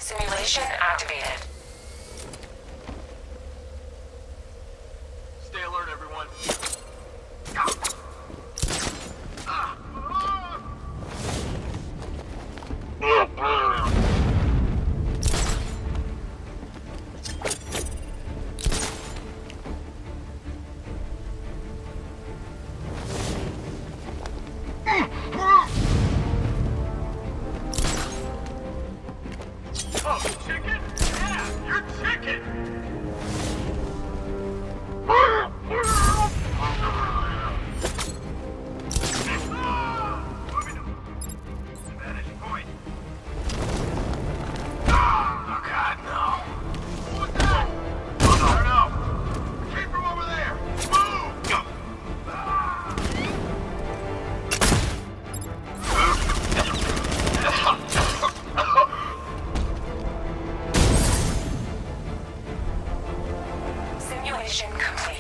Simulation activated. Stay alert, everyone. Chicken? Yeah, you're chicken! Moving to vantage point. Oh God, no. What's that? I don't know. It came from over there. Move! Simulation complete.